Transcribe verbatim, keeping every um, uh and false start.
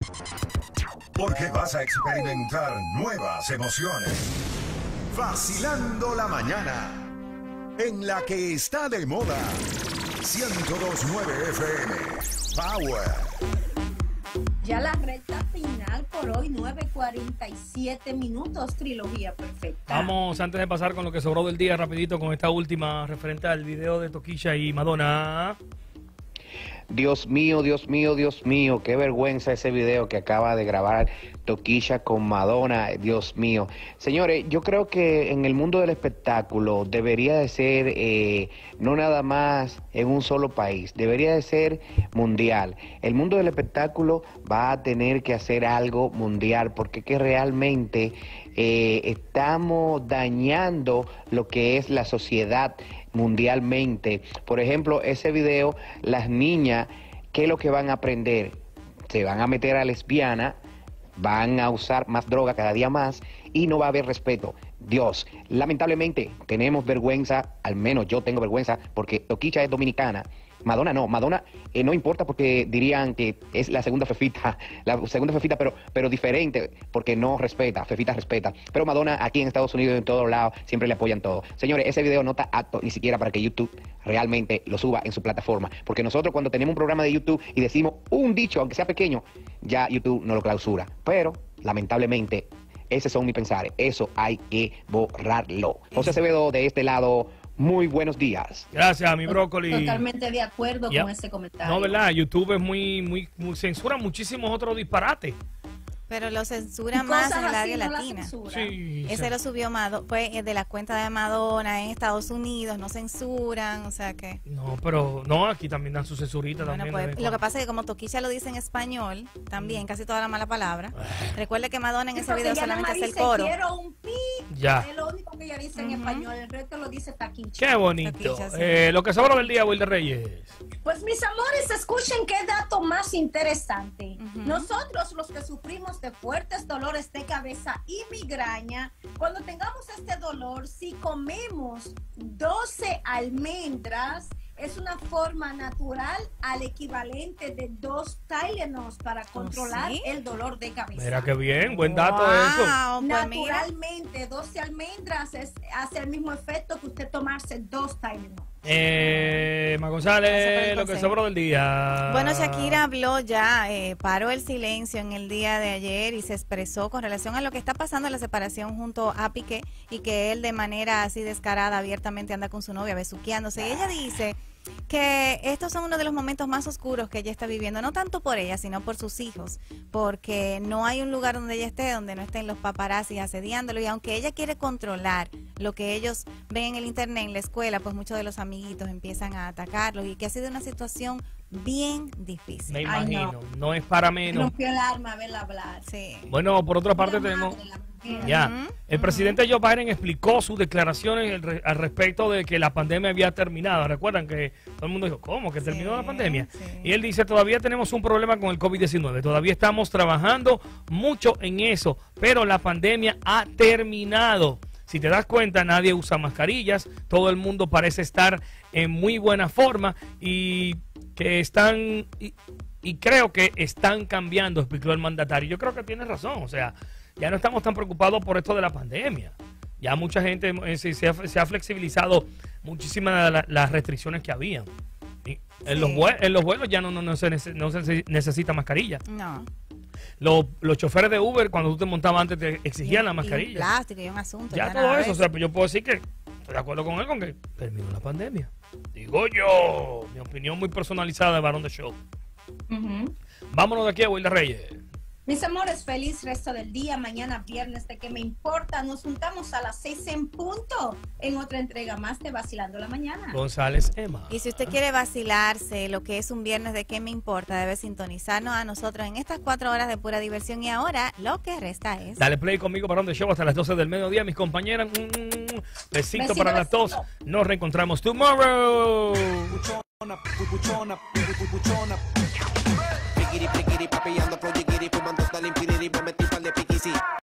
Porque vas a experimentar nuevas emociones. Vacilando la mañana, en la que está de moda. ciento dos punto nueve F M. Power. Ya la recta final por hoy, nueve cuarenta y siete minutos, trilogía perfecta. Vamos, antes de pasar con lo que sobró del día, rapidito con esta última referente al video de Toquilla y Madonna. Dios mío, Dios mío, Dios mío, qué vergüenza ese video que acaba de grabar Toquilla con Madonna, Dios mío. Señores, yo creo que en el mundo del espectáculo debería de ser eh, no nada más en un solo país, debería de ser mundial. El mundo del espectáculo va a tener que hacer algo mundial porque es que realmente eh, estamos dañando lo que es la sociedad mundialmente. Por ejemplo, ese video, las niñas, ¿qué es lo que van a aprender? Se van a meter a lesbiana, van a usar más droga cada día más y no va a haber respeto. Dios, lamentablemente tenemos vergüenza, al menos yo tengo vergüenza porque Toquilla es dominicana. Madonna no, Madonna eh, no importa porque dirían que es la segunda fefita, la segunda fefita, pero, pero diferente, porque no respeta, fefita respeta. Pero Madonna aquí en Estados Unidos, en todos lados, siempre le apoyan todo. Señores, ese video no está apto ni siquiera para que YouTube realmente lo suba en su plataforma, porque nosotros cuando tenemos un programa de YouTube y decimos un dicho, aunque sea pequeño, ya YouTube no lo clausura. Pero, lamentablemente, esos son mis pensares, eso hay que borrarlo. José Acevedo de este lado. Muy buenos días. Gracias, mi brócoli. Totalmente de acuerdo yep. con ese comentario. No, ¿verdad? YouTube es muy, muy, muy censura muchísimos otros disparates. Pero lo censura más en el área no latina. Sí, Ese sí. Lo subió Madonna, pues de la cuenta de Madonna en Estados Unidos, no censuran, o sea que... No, pero no, aquí también dan su censurita bueno, también. Pues, lo que pasa es que como Toquilla lo dice en español, también, mm. casi toda la mala palabra. Recuerde que Madonna en sí, ese video solamente hace el coro. Quiero un pi, ya. es lo único que ella dice en uh-huh. español, el resto lo dice Taquicha. Qué bonito. Taquicha, sí. eh, lo que sobra del día, Wilder Reyes. Pues mis amores, escuchen qué dato más interesante. Uh-huh. Nosotros los que sufrimos de fuertes dolores de cabeza y migraña, cuando tengamos este dolor, si comemos doce almendras, es una forma natural al equivalente de dos Tylenols para controlar ¿sí? el dolor de cabeza. Mira qué bien, buen dato wow, eso. Pues naturalmente, mira. doce almendras es, hace el mismo efecto que usted tomarse dos Tylenols. Eh, Ma González, lo que sobró del día. Bueno, Shakira habló ya, eh, paró el silencio en el día de ayer y se expresó con relación a lo que está pasando en la separación junto a Piqué y que él de manera así descarada, abiertamente anda con su novia besuqueándose. Y ella dice que estos son uno de los momentos más oscuros que ella está viviendo, no tanto por ella, sino por sus hijos, porque no hay un lugar donde ella esté, donde no estén los paparazzi asediándolo, y aunque ella quiere controlar lo que ellos ven en el internet, en la escuela, pues muchos de los amiguitos empiezan a atacarlos, y que ha sido una situación bien difícil. Me imagino, Ay, no. no es para menos. Rompió el alma a verla hablar. Sí. Bueno, por otra parte tenemos... Ya, uh-huh. el presidente Joe Biden explicó sus declaraciones al respecto de que la pandemia había terminado. Recuerdan que todo el mundo dijo, ¿cómo? ¿Que sí, terminó la pandemia? Sí. Y él dice, todavía tenemos un problema con el COVID diecinueve. Todavía estamos trabajando mucho en eso, pero la pandemia ha terminado. Si te das cuenta, nadie usa mascarillas, todo el mundo parece estar en muy buena forma y que están... Y, y creo que están cambiando, explicó el mandatario. Yo creo que tiene razón, o sea... Ya no estamos tan preocupados por esto de la pandemia. Ya mucha gente eh, se, se, ha, se ha flexibilizado muchísimas la, las restricciones que había. Y en, sí. los vuelos, en los vuelos ya no, no, no, se, no se necesita mascarilla. No. Los, los choferes de Uber, cuando tú te montabas antes, te exigían y, la mascarilla. Y plástico y un asunto. Ya todo eso. O sea, yo puedo decir que estoy de acuerdo con él con que terminó la pandemia. Digo yo, mi opinión muy personalizada de Varón de Show. Uh-huh. Vámonos de aquí a Wilder Reyes. Mis amores, feliz resto del día. Mañana viernes de ¿Qué me importa? Nos juntamos a las seis en punto en otra entrega más de Vacilando la Mañana. González Emma. Y si usted quiere vacilarse lo que es un viernes de ¿Qué me importa? Debe sintonizarnos a nosotros en estas cuatro horas de pura diversión. Y ahora lo que resta es... Dale play conmigo para donde show hasta las doce del mediodía. Mis compañeras, mm, besito, besito para las dos. Nos reencontramos tomorrow. Pupuchona, pupuchona, pupuchona. Piquiri, piquiri, papi, ando